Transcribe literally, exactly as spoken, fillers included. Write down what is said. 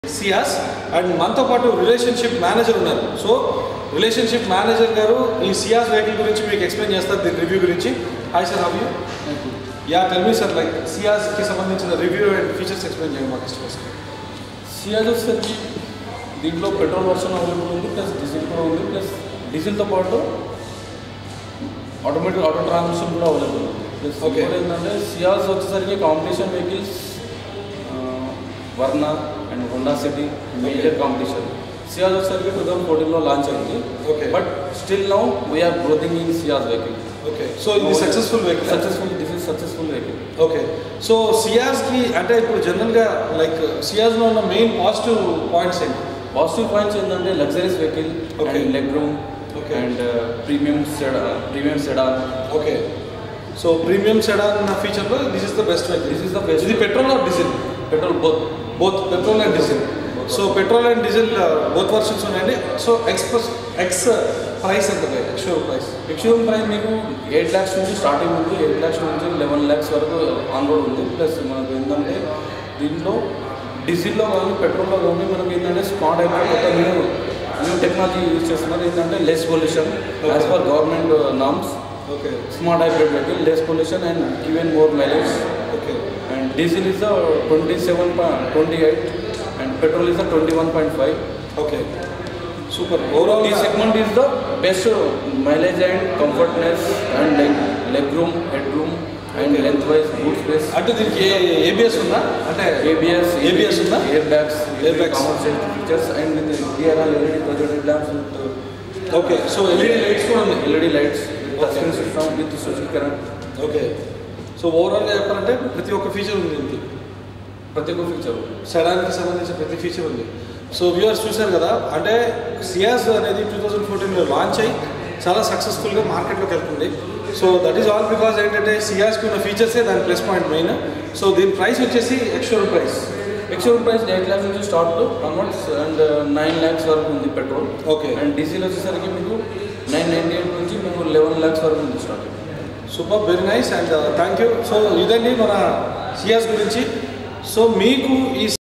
Ciaz and manto paatu relationship manager unnaru. So relationship manager garu ee Ciaz vehicle gurinchi meeku explain chestaru din review gurinchi. Hi sir, how are you? Thank you. Yeah, tell me sir, like Ciaz ki sambandhinchina review and features explain cheyandi ma customers. Ciaz వచ్చేసరికి దీంట్లో petrol version available ఉంది, plus diesel కూడా ఉంది, plus డీజిల్తో పాటు automatic auto transmission కూడా available ఉంది. Plus okay ఏంటంటే సియాజ్ వచ్చేసరికి competition vehicles Verna and Honda City major competition. Ciaz వచ్చేసరికి టూ థౌసండ్ ఫోర్టీన్లో లాంచ్ అయింది. Okay but still now we are growing in Ciaz vehicle. Okay so ఇది successful vehicle successful this is successful vehicle. Okay so సియాజ్కి అంటే ఇప్పుడు జనరల్గా like సియాజ్లో ఉన్న మెయిన్ పాజిటివ్ పాయింట్స్ ఏంటి? పాజిటివ్ పాయింట్స్ ఏంటంటే luxuries vehicle, okay leg room, okay and premium sedan premium sedan. Okay so premium sedan ఫీచర్లో this is the best vehicle. This is the best. ఇది petrol or diesel? Petrol both both petrol and diesel. So petrol and diesel both versions ఉన్నాయండి. So express ex price ఎంత? Ex showroom price ex showroom price మీకు eight lakhs నుంచి starting ఉంది. Eight lakhs నుంచి eleven lakhs వరకు on road ఉంది. Plus మనకు ఏంటంటే దీంట్లో డీజిల్లో కానీ పెట్రోల్లో కానీ మనకి ఏంటంటే స్మార్ట్ హైబ్రిడ్ కొత్త న్యూ న్యూ టెక్నాలజీ యూజ్ చేస్తున్నారు. ఏంటంటే less pollution as per government norms. Okay smart hybrid vehicle, less pollution and given more mileage. Okay and diesel is the twenty seven twenty eight and petrol is the twenty-one point five. Okay, super. Overall this segment is the best mileage and comfortness and leg, leg room, head room and okay. lengthwise boot space. అంటే దీనికి ABS ఉందా? అంటే ABS ABS ఉందా? Air bags, air bags, common safety features and with DRL LED projected lamps with okay so LED lights కూడా ఉంది. LED lights touch screen system with switch current. Okay so ఓవరాల్గా చెప్పాలంటే ప్రతి ఒక్క feature ఉంది దీనికి. ప్రతి ఒక్క ఫీచర్ సెడాన్కి సంబంధించిన ప్రతి ఫీచర్ ఉంది. సో వ్యూవర్స్ చూశారు కదా, అంటే సియాజ్ అనేది టూ థౌజండ్ ఫోర్టీన్లో లాంచ్ అయ్యి చాలా సక్సెస్ఫుల్గా మార్కెట్లోకి వెళ్తుంది. So that is all because ఏంటంటే సియాజ్కి ఉన్న ఫీచర్సే దాని ప్లస్ పాయింట్ మెయిన్. సో దీని ప్రైస్ వచ్చేసి ex showroom price ex showroom price eight lakhs నుంచి start onwards and nine lakhs వరకు ఉంది పెట్రోల్. ఓకే అండ్ డీజిల్ వచ్చేసరికి మీకు నైన్ నైంటీ ఎయిట్ నుంచి మీకు లెవెన్ ల్యాక్స్ వరకు ఉంది start. Super, very nice and thank you. So ఇదండి మన సియాజ్ గురించి. సో మీకు ఈ